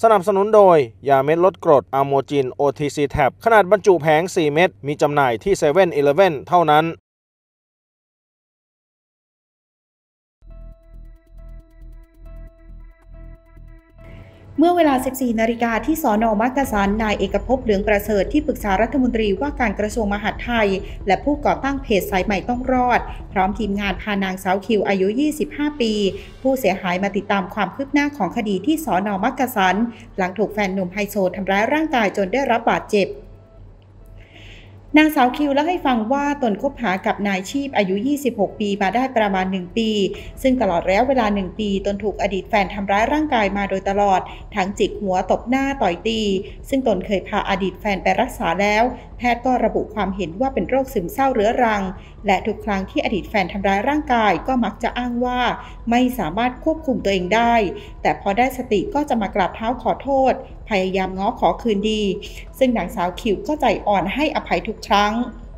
สนับสนุนโดยยาเม็ดลดกรดอะโมจิน OTC Tab ขนาดบรรจุแผง4 เม็ดมีจำหน่ายที่ 7-Eleven เท่านั้นเมื่อเวลา 14 นาฬิกาที่สน.มักกะสัน นายเอกภพ เหลืองประเสริฐที่ปรึกษารัฐมนตรีว่าการกระทรวงมหาดไทยและผู้ก่อตั้งเพจสายใหม่ต้องรอดพร้อมทีมงานพานางสาวคิวอายุ 25 ปีผู้เสียหายมาติดตามความคืบหน้าของคดีที่สน.มักกะสันหลังถูกแฟนหนุ่มไฮโซทำร้ายร่างกายจนได้รับบาดเจ็บนางสาวคิวเล่าให้ฟังว่าตนคบหากับนายชีพอายุ 26 ปีมาได้ประมาณ 1 ปี ซึ่งตลอดระยะเวลา 1 ปีตนถูกอดีตแฟนทำร้ายร่างกายมาโดยตลอดทั้งจิกหัวตบหน้าต่อยตีซึ่งตนเคยพาอดีตแฟนไปรักษาแล้วแพทย์ก็ระบุความเห็นว่าเป็นโรคซึมเศร้าเรื้อรังและทุกครั้งที่อดีตแฟนทำร้ายร่างกายก็มักจะอ้างว่าไม่สามารถควบคุมตัวเองได้แต่พอได้สติก็จะมากราบเท้าขอโทษพยายามง้อขอคืนดีซึ่งนางสาวคิวก็ใจอ่อนให้อภัยทุกครั้ง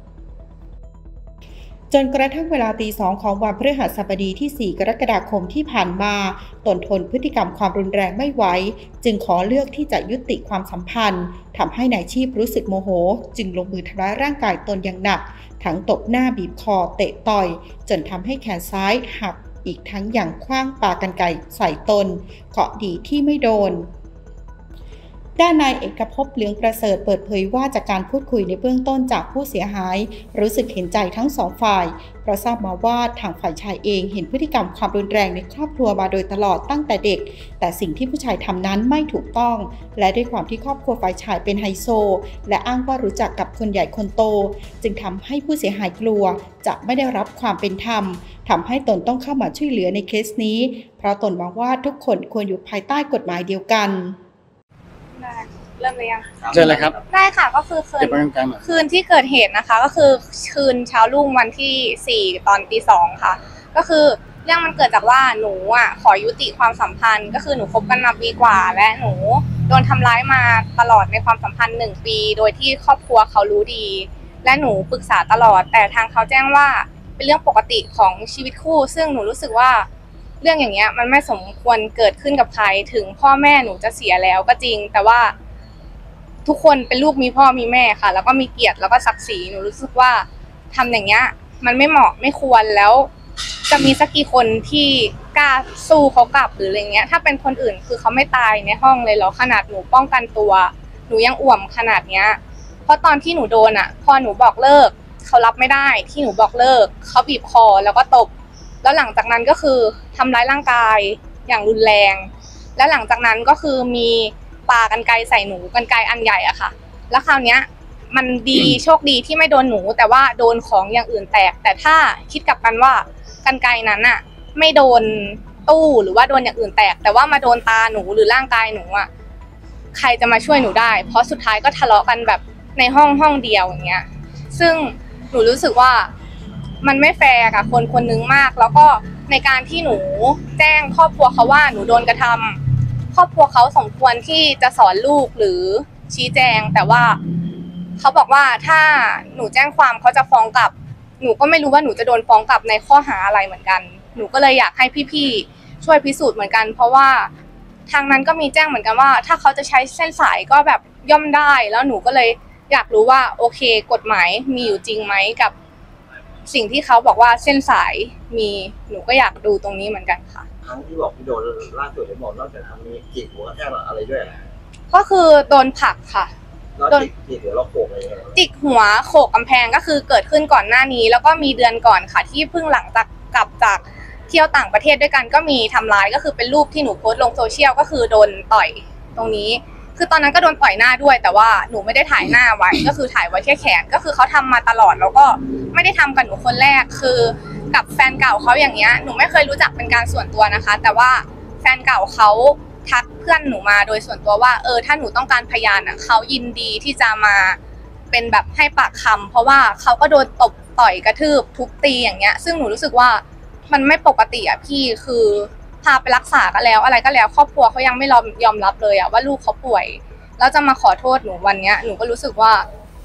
จนกระทั่งเวลาตี 2ของวันพฤหัสบดีที่ 4 กรกฎาคมที่ผ่านมาตนทนพฤติกรรมความรุนแรงไม่ไหวจึงขอเลือกที่จะยุติความสัมพันธ์ทำให้นายชีพรู้สึกโมโหจึงลงมือทำร้ายร่างกายตนอย่างหนักทั้งตบหน้าบีบคอเตะต่อยจนทำให้แขนซ้ายหักอีกทั้งอย่างขว้างปากรรไกรใส่ตนเคราะห์ดีที่ไม่โดนด้านนายเอกภพ เหลืองประเสริฐเปิดเผยว่าจากการพูดคุยในเบื้องต้นจากผู้เสียหายรู้สึกเห็นใจทั้งสองฝ่ายเพราะทราบมาว่าทางฝ่ายชายเองเห็นพฤติกรรมความรุนแรงในครอบครัวมาโดยตลอดตั้งแต่เด็กแต่สิ่งที่ผู้ชายทำนั้นไม่ถูกต้องและด้วยความที่ครอบครัวฝ่ายชายเป็นไฮโซและอ้างว่ารู้จักกับคนใหญ่คนโตจึงทำให้ผู้เสียหายกลัวจะไม่ได้รับความเป็นธรรมทำให้ตนต้องเข้ามาช่วยเหลือในเคสนี้เพราะตนมองว่าทุกคนควรอยู่ภายใต้กฎหมายเดียวกันเริ่มเลยยังเชิญเลยครับได้ค่ะก็คือคืนที่เกิดเหตุนะคะก็คือคืนเช้ารุ่งวันที่4ตอนตี 2ค่ะก็คือเรื่องมันเกิดจากว่าหนูขอยุติความสัมพันธ์ก็คือหนูคบกันมาปีกว่าและหนูโดนทำร้ายมาตลอดในความสัมพันธ์1 ปีโดยที่ครอบครัวเขารู้ดีและหนูปรึกษาตลอดแต่ทางเขาแจ้งว่าเป็นเรื่องปกติของชีวิตคู่ซึ่งหนูรู้สึกว่าเรื่องอย่างเงี้ยมันไม่สมควรเกิดขึ้นกับใครถึงพ่อแม่หนูจะเสียแล้วก็จริงแต่ว่าทุกคนเป็นลูกมีพ่อมีแม่ค่ะแล้วก็มีเกียรติแล้วก็ศักดิ์ศรีหนูรู้สึกว่าทำอย่างเงี้ยมันไม่เหมาะไม่ควรแล้วจะมีสักกี่คนที่กล้าสู้เขากลับหรืออะไรเงี้ยถ้าเป็นคนอื่นคือเขาไม่ตายในห้องเลยหรอขนาดหนูป้องกันตัวหนูยังอ่วมขนาดเนี้ยเพราะตอนที่หนูโดนพอหนูบอกเลิกเขารับไม่ได้ที่หนูบอกเลิกเขาบีบคอแล้วก็ตบแล้วหลังจากนั้นก็คือทำร้ายร่างกายอย่างรุนแรงแล้วหลังจากนั้นก็คือมีปากันไกรใส่หนูกันไกรอันใหญ่อะค่ะแล้วคราวเนี้ยมันดีโชคดีที่ไม่โดนหนูแต่ว่าโดนของอย่างอื่นแตกแต่ถ้าคิดกลับกันว่ากันไกรนั้นไม่โดนตู้หรือว่าโดนอย่างอื่นแตกแต่ว่ามาโดนตาหนูหรือร่างกายหนูใครจะมาช่วยหนูได้เพราะสุดท้ายก็ทะเลาะกันแบบในห้องเดียวอย่างเงี้ยซึ่งหนูรู้สึกว่ามันไม่แฟร์กับคนคนนึงมากแล้วก็ในการที่หนูแจ้งครอบครัวเขาว่าหนูโดนกระทำครอบครัวเขาสมควรที่จะสอนลูกหรือชี้แจงแต่ว่าเขาบอกว่าถ้าหนูแจ้งความเขาจะฟ้องกลับหนูก็ไม่รู้ว่าหนูจะโดนฟ้องกลับในข้อหาอะไรเหมือนกันหนูก็เลยอยากให้พี่ๆช่วยพิสูจน์เหมือนกันเพราะว่าทางนั้นก็มีแจ้งเหมือนกันว่าถ้าเขาจะใช้เส้นสายก็แบบย่อมได้แล้วหนูก็เลยอยากรู้ว่าโอเคกฎหมายมีอยู่จริงไหมกับสิ่งที่เขาบอกว่าเส้นสายมีหนูก็อยากดูตรงนี้เหมือนกันค่ะครั้งที่บอกที่โดนล่าสุดได้บอกนอกจากทำนี้จิกหัวแค่อะไรด้วยก็คือโดนผลักค่ะโดนจิกหัวเราโขกอะไรจิกหัวโขกกำแพงก็คือเกิดขึ้นก่อนหน้านี้แล้วก็มีเดือนก่อนค่ะที่เพิ่งหลังจากกลับจากเที่ยวต่างประเทศด้วยกันก็มีทำร้ายก็คือเป็นรูปที่หนูโพสต์ลงโซเชียลก็คือโดนต่อยตรงนี้คือตอนนั้นก็โดนต่อยหน้าด้วยแต่ว่าหนูไม่ได้ถ่ายหน้าไว้ก็คือถ่ายไว้แค่แขนก็คือเขาทำมาตลอดแล้วก็ไม่ได้ทำกับหนูคนแรกคือกับแฟนเก่าเขาอย่างเงี้ยหนูไม่เคยรู้จักเป็นการส่วนตัวนะคะแต่ว่าแฟนเก่าเขาทักเพื่อนหนูมาโดยส่วนตัวว่าถ้าหนูต้องการพยานเขายินดีที่จะมาเป็นแบบให้ปากคำเพราะว่าเขาก็โดนตบต่อยกระทืบทุบตีอย่างเงี้ยซึ่งหนูรู้สึกว่ามันไม่ปกติพี่คือพาไปรักษาก็แล้วอะไรก็แล้วครอบครัวเขายังไม่ยอมรับเลยว่าลูกเขาป่วยแล้วจะมาขอโทษหนูวันเนี้ยหนูก็รู้สึกว่า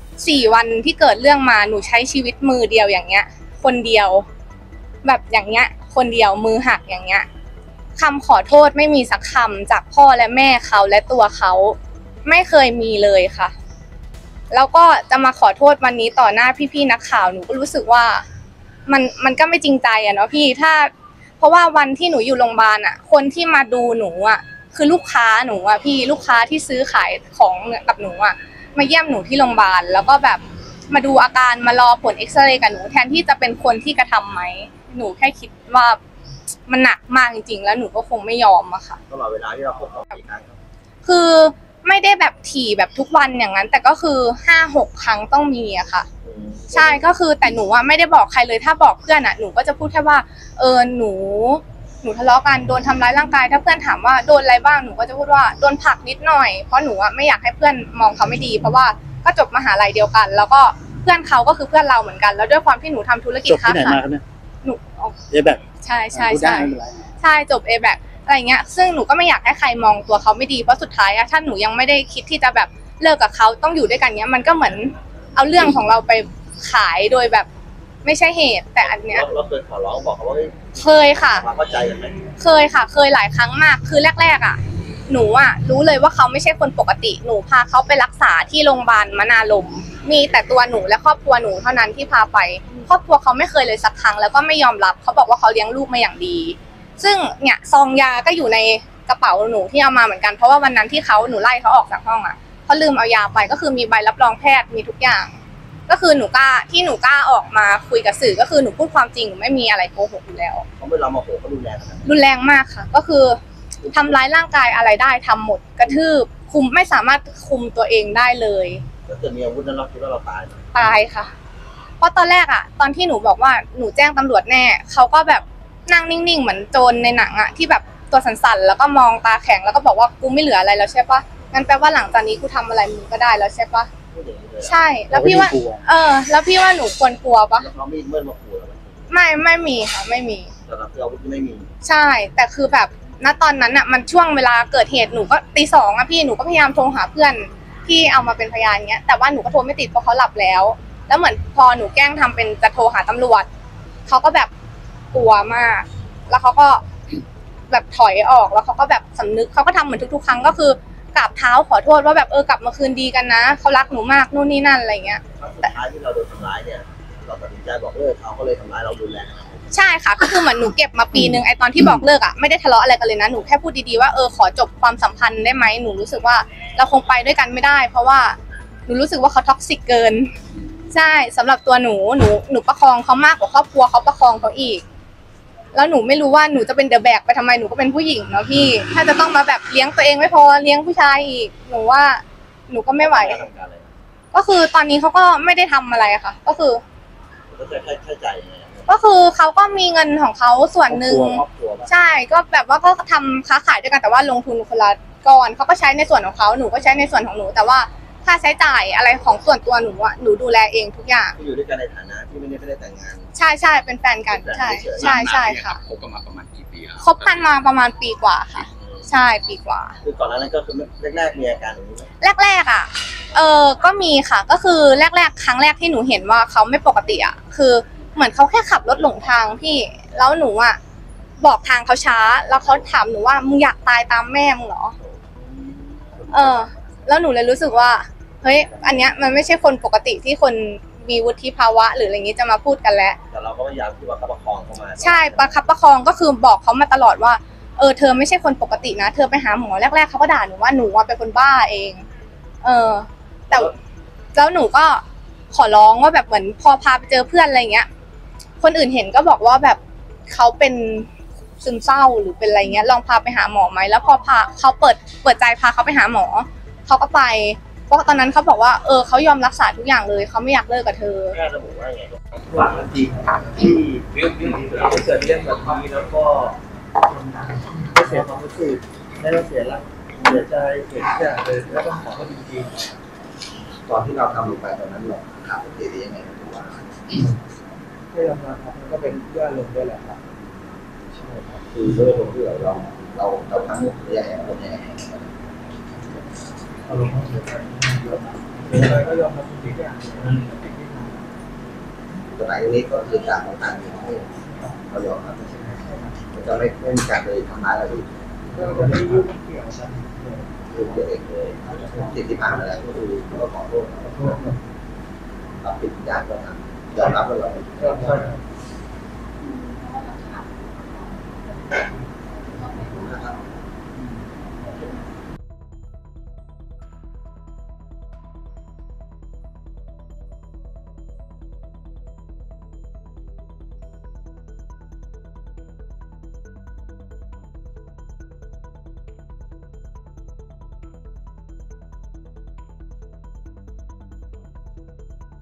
4 วันที่เกิดเรื่องมาหนูใช้ชีวิตมือเดียวอย่างเงี้ยคนเดียวแบบอย่างเงี้ยคนเดียวมือหักอย่างเงี้ยคำขอโทษไม่มีสักคำจากพ่อและแม่เขาและตัวเขาไม่เคยมีเลยค่ะแล้วก็จะมาขอโทษวันนี้ต่อหน้าพี่ๆนักข่าวหนูก็รู้สึกว่ามันก็ไม่จริงใจอะเนาะพี่เพราะว่าวันที่หนูอยู่โรงพยาบาลอะคนที่มาดูหนูอะคือลูกค้าหนูอะพี่ลูกค้าที่ซื้อขายของกับหนูอะมาเยี่ยมหนูที่โรงพยาบาลแล้วก็แบบมาดูอาการมารอผลเอ็กซเรย์กับหนูแทนที่จะเป็นคนที่กระทำไหมหนูแค่คิดว่ามันหนักมากจริงๆแล้วหนูก็คงไม่ยอมอะค่ะตลอดเวลาที่เราพบเขากี่ครั้งคือไม่ได้แบบถี่แบบทุกวันอย่างนั้นแต่ก็คือ 5-6 ครั้งต้องมีอะค่ะใช่ก็คือแต่หนูอะไม่ได้บอกใครเลยถ้าบอกเพื่อนอะหนูก็จะพูดแค่ว่าหนูทะเลาะกันโดนทำร้ายร่างกายถ้าเพื่อนถามว่าโดนอะไรบ้างหนูก็จะพูดว่าโดนผลักนิดหน่อยเพราะหนูอะไม่อยากให้เพื่อนมองเขาไม่ดีเพราะว่าก็จบมหาลัยเดียวกันแล้วก็เพื่อนเขาก็คือเพื่อนเราเหมือนกันแล้วด้วยความที่หนูทำธุรกิจค้าขายหนูแบบใช่จบ A-back อะไรเงี้ยซึ่งหนูก็ไม่อยากให้ใครมองตัวเขาไม่ดีเพราะสุดท้ายอะถ้าหนูยังไม่ได้คิดที่จะแบบเลิกกับเขาต้องอยู่ด้วยกันเนี้ยมันก็เหมือนเอาเรื่องของเราไปขายโดยแบบไม่ใช่เหตุแต่อันเนี้ยเราเคยขอร้องบอกเขาว่าเคยค่ะเข้าใจกันไหมเคยค่ะเคยหลายครั้งมากคือแรกๆอะหนูอะรู้เลยว่าเขาไม่ใช่คนปกติหนูพาเขาไปรักษาที่โรงพยาบาลมนาลมมีแต่ตัวหนูและครอบครัวหนูเท่านั้นที่พาไปครอบครัวเขาไม่เคยเลยสักครั้งแล้วก็ไม่ยอมรับเขาบอกว่าเขาเลี้ยงลูกมาอย่างดีซึ่งเนี่ยซองยาก็อยู่ในกระเป๋าหนูที่เอามาเหมือนกันเพราะว่าวันนั้นที่หนูไล่เขาออกจากห้องอ่ะเขาลืมเอายาไปก็คือมีใบรับรองแพทย์มีทุกอย่างก็คือหนูกล้าออกมาคุยกับสื่อก็คือหนูพูดความจริงหนูไม่มีอะไรโกหกอยู่แล้วเขาไม่เรามาโหเขารุนแรงมากค่ะก็คือทำร้ายร่างกายอะไรได้ทำหมดกระทืบคุมไม่สามารถคุมตัวเองได้เลยถ้าเกิดมีอาวุธนั้นเราคิดว่าเราตายค่ะเพราะตอนแรกอ่ะตอนที่หนูบอกว่าหนูแจ้งตำรวจแน่เขาก็แบบนั่งนิ่งๆเหมือนโจรในหนังอะที่แบบตัวสั่นๆแล้วก็มองตาแข็งแล้วก็บอกว่ากูไม่เหลืออะไรแล้วใช่ปะงั้นแปลว่าหลังจากนี้กูทำอะไรมึงก็ได้แล้วใช่ปะใช่แล้วพี่ว่าแล้วพี่ว่าหนูควรกลัวปะเราไม่เมื่อมาขู่ไม่มีค่ะไม่มีแต่เราคืออาวุธไม่มีใช่แต่คือแบบณตอนนั้นอะมันช่วงเวลาเกิดเหตุหนูก็ตี 2อะพี่หนูก็พยายามโทรหาเพื่อนที่เอามาเป็นพยานเงี้ยแต่ว่าหนูก็โทรไม่ติดเพราะเขาหลับแล้วเหมือนพอหนูแกล้งทำเป็นจะโทรหาตำรวจเขาก็แบบกลัวมากแล้วเขาก็แบบถอยออกแล้วเขาก็แบบสำนึกเขาก็ทำเหมือนทุกๆครั้งก็คือกราบเท้าขอโทษว่าแบบกลับมาคืนดีกันนะเขารักหนูมากนู่นนี่นั่นอะไรเงี้ยแต่ท้ายที่เราโดนทำร้ายเนี่ยเราตัดสินใจบอกเลิกเขาก็เลยทำร้ายเรารุนแรงใช่ค่ะก็คือเหมือนหนูเก็บมาปีนึงไอตอนที่บอกเลิกอ่ะไม่ได้ทะเลาะอะไรกันเลยนะหนูแค่พูดดีๆว่าขอจบความสัมพันธ์ได้ไหมหนูรู้สึกว่าเราคงไปด้วยกันไม่ได้เพราะว่าหนูรู้สึกว่าเขาท็อกซิกเกินใช่สำหรับตัวหนูประคองเขามากกว่าครอบครัวเขาประคองเขาอีกแล้วหนูไม่รู้ว่าหนูจะเป็นเดอะแบกไปทำไมหนูก็เป็นผู้หญิงเนาะพี่ถ้าจะต้องมาแบบเลี้ยงตัวเองไม่พอเลี้ยงผู้ชายอีกหนูว่าหนูก็ไม่ไหวก็คือตอนนี้เขาก็ไม่ได้ทำอะไรค่ะก็คือก็คือเขาก็มีเงินของเขาส่วนหนึ่งใช่ก็แบบว่าก็ทำค้าขายด้วยกันแต่ว่าลงทุนคนละก้อนเขาก็ใช้ในส่วนของเขาหนูก็ใช้ในส่วนของหนูแต่ว่าค่าใช้จ่ายอะไรของส่วนตัวหนูอะหนูดูแลเองทุกอย่างอยู่ด้วยกันในฐานะที่ไม่ได้แต่งงานใช่เป็นแฟนกันใช่ค่ะคบกันมาประมาณกี่ปีคบกันมาประมาณปีกว่าค่ะใช่ปีกว่าคือก่อนหน้านั้นก็คือแรกๆมีอาการอย่างนี้แรกๆอ่ะก็มีค่ะก็คือแรกๆครั้งแรกที่หนูเห็นว่าเขาไม่ปกติอ่ะคือเหมือนเขาแค่ขับรถหลงทางพี่แล้วหนูอ่ะบอกทางเขาช้าแล้วเขาถามหนูว่ามึงอยากตายตามแม่มึงเหรอแล้วหนูเลยรู้สึกว่าเฮ้ยอันเนี้ยมันไม่ใช่คนปกติที่คนมีวุฒิภาวะหรืออะไรอย่างนี้จะมาพูดกันแล้วแต่เราก็พยายามที่ว่าประคองเข้ามาใช่ประคองก็คือบอกเขามาตลอดว่าเธอไม่ใช่คนปกตินะเธอไปหาหมอแรกๆเขาก็ด่าหนูว่าหนูเป็นคนบ้าเองแต่แล้วหนูก็ขอร้องว่าแบบเหมือนพอพาไปเจอเพื่อนอะไรเงี้ยคนอื่นเห็นก็บอกว่าแบบเขาเป็นซึมเศร้าหรือเป็นอะไรเงี้ยลองพาไปหาหมอไหมแล้วพอพาเขาเปิดใจพาเขาไปหาหมอเขาก็ไปเพราะตอนนั้นเขาบอกว่าเขายอมรักษาทุกอย่างเลยเขาไม่อยากเลิกกับเธอแค่ระบุว่าไงหวังจริงที่เกิดเรื่องแบบนี้แล้วก็ไม่เสียความรู้สึกไม่ต้องเสียละเสียใจเสียใจเลยแล้วก็ขอเขาจริงๆตอนที่เราทำลงไปตอนนั้นเราถามตัวเองยังไงถูกว่าให้ยอมรับครับมันก็เป็นเพื่อนลงด้วยแหละครับใช่ครับคือเรื่องที่เราทั้งหมดยังไงคนยังไงเราลงมาเสียใจอะไรก็ยอมรับจริงๆอย่างตอนไหนนี้ก็คือการของทางที่เรายอมรับใช่ไหมจะไม่มีการเลยทำร้ายอะไรที่ก็ไม่ยุ่งเกี่ยวกันคือตัวเองเลยสิ่งที่ผ่านมาแล้วก็คือก็ขอโทษรับผิดทุกอย่างก็ทำยอมรับว่าเราก็